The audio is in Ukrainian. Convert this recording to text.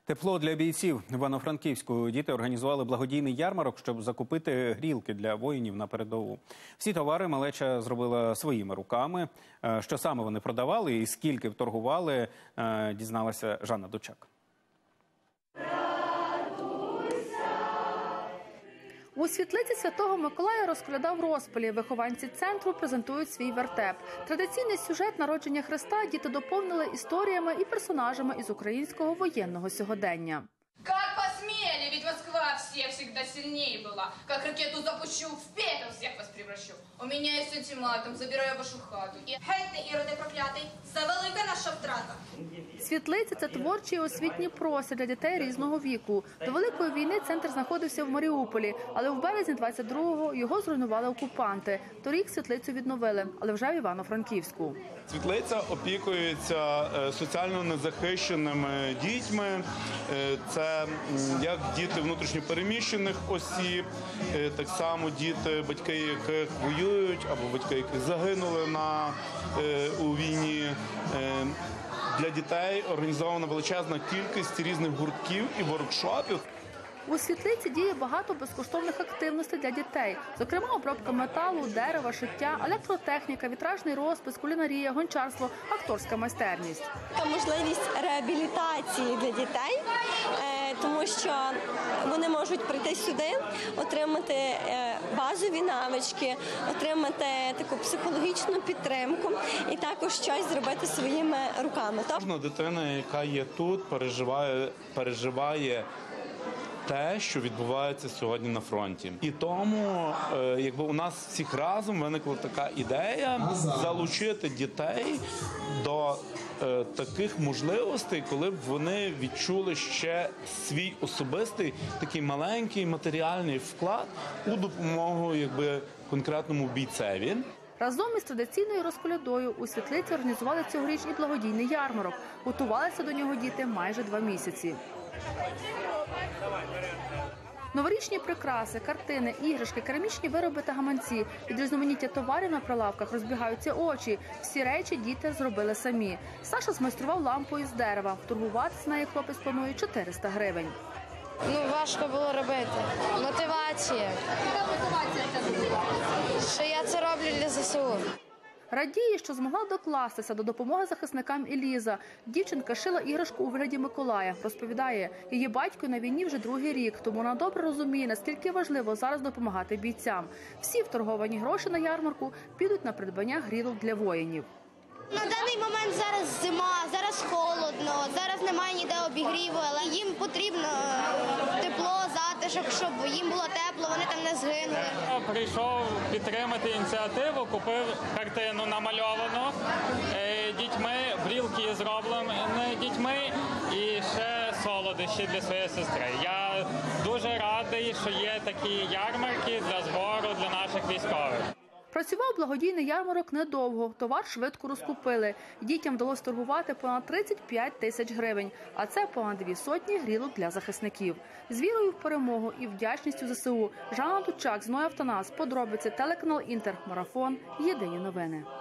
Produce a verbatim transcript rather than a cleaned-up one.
Тепло для бійців. В Івано-Франківську діти організували благодійний ярмарок, щоб закупити грілки для воїнів на передову. Всі товари малеча зробила своїми руками. Що саме вони продавали і скільки торгували, дізналася Жанна Дучак. У світлиці Святого Миколая розколядав розпалі. Вихованці центру презентують свій вертеп. Традиційний сюжет народження Христа діти доповнили історіями і персонажами із українського воєнного сьогодення. Как посмели, ведь Москва всех всегда сильнее была. Как ракету запущу, в пепел всех вас превращу. У меня есть ультиматум, забираю вашу хату. І геть ти, іроди проклятий, це велика наша втрата. Світлиці – це творчий і освітній простір для дітей різного віку. До Великої війни центр знаходився в Маріуполі, але в березні двадцять другого його зруйнували окупанти. Торік світлицю відновили, але вже в Івано-Франківську. Світлиця опікується соціально незахищеними дітьми. Це як діти внутрішньопереміщених осіб, так само діти, батьки яких воюють або батьки яких загинули на, у війні. Для дітей організована величезна кількість різних гуртків і воркшопів. У світлиці діє багато безкоштовних активностей для дітей. Зокрема, обробка металу, дерева, шиття, електротехніка, вітражний розпис, кулінарія, гончарство, акторська майстерність. Це можливість реабілітації для дітей, тому що вони можуть прийти сюди, отримати базові навички, отримати таку психологічну підтримку і також щось зробити своїми руками. Кожна дитина, яка є тут, переживає, переживає те, що відбувається сьогодні на фронті. І тому, якби у нас всіх разом виникла така ідея залучити дітей до е, таких можливостей, коли б вони відчули ще свій особистий такий маленький матеріальний вклад у допомогу, якби, конкретному бійцеві. Разом із традиційною розколядою у світлиці організували цьогоріч і благодійний ярмарок. Готувалися до нього діти майже два місяці. Новорічні прикраси, картини, іграшки, керамічні вироби та гаманці. Від різноманіття товарів на прилавках розбігаються очі. Всі речі діти зробили самі. Саша змайстрував лампу із дерева. Торгуватися нею хлопець планує чотириста гривень. Ну, важко було робити. Мотивація. Яка мотивація це була? Що я це роблю для ЗСУ. Радіє, що змогла докластися до допомоги захисникам і Ліза. Дівчинка шила іграшку у вигляді Миколая. Розповідає, її батько на війні вже другий рік, тому вона добре розуміє, наскільки важливо зараз допомагати бійцям. Всі вторговані гроші на ярмарку підуть на придбання грілок для воїнів. На даний момент зараз зима, зараз холодно, зараз немає ніде обігріву, але їм потрібно тепло, затишок, щоб їм було тепло, вони там не згинули. Прийшов підтримати ініціативу, купив картину намальовану дітьми, брілки зроблені дітьми і ще солодощі для своєї сестри. Я дуже радий, що є такі ярмарки для збору для наших військових. Працював благодійний ярмарок недовго, товар швидко розкупили. Дітям вдалося торгувати понад тридцять п'ять тисяч гривень, а це понад дві сотні грілок для захисників. З вірою в перемогу і вдячністю ЗСУ. Жанна Дучак, Зной Автонас, подробиці, телеканал Інтер, Марафон, Єдині новини.